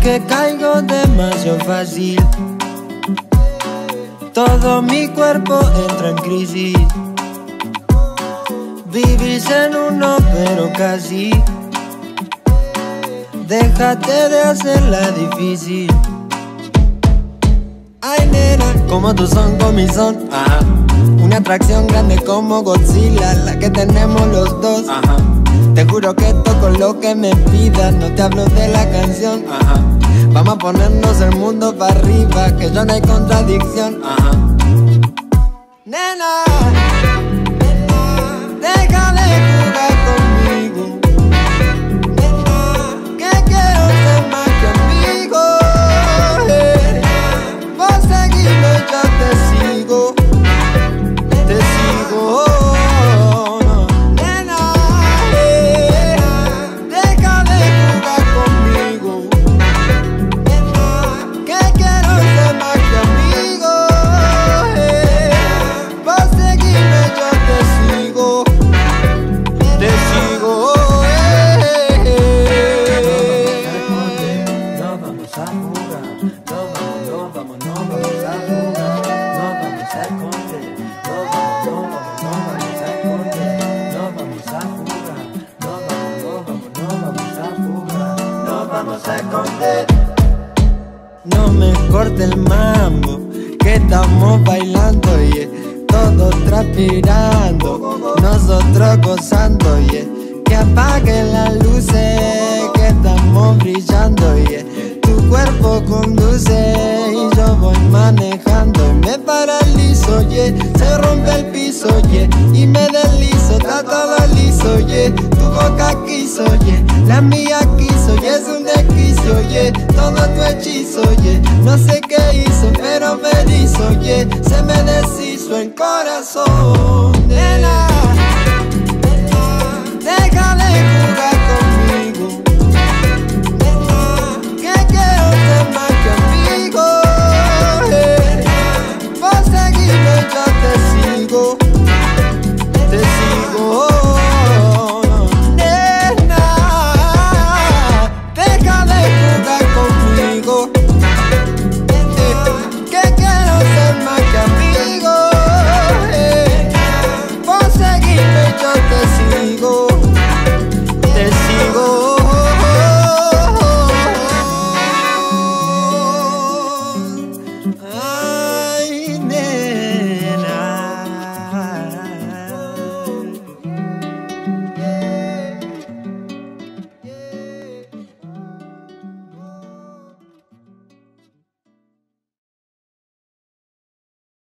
que caigo demasiado fácil. Todo mi cuerpo entra en crisis. Vivís en uno pero casi. Déjate de hacerla difícil. Ay nena, como tu son con mi son. Ajá. Una atracción grande como Godzilla, la que tenemos los dos. Ajá. Te juro que toco lo que me pidas, no te hablo de la canción. Ajá. Vamos a ponernos el mundo para arriba, que ya no hay contradicción. Ajá. Nena, deja de jugar conmigo. Nena, que quiero ser más que amigo. Vos seguime, yo te sigo. Te sigo. Nena, deja de jugar conmigo. Nena, que quiero ser más que amigo. Vos seguime, yo te sigo. Te sigo. No vamos a jugar. No vamos a jugar. No vamos a esconder. No vamos a esconder. No vamos a jugar. No vamos a esconder. No me corte el mambo, que estamos bailando, yeah. Todos transpirando, nosotros gozando, yeah. Que apaguen las luces, que estamos brillando, yeah. Tu cuerpo conduce y yo voy manejando. Y me paralizo, yeah. Se rompe el piso, yeah. Y me deslizo, está todo liso, yeah. Tu boca quiso, yeah. La mía quiso, yeah. Es un desquicio, yeah. Todo tu hechizo, yeah. No sé qué hizo, pero me hizo, yeah. Se me deshizo el corazón, nena.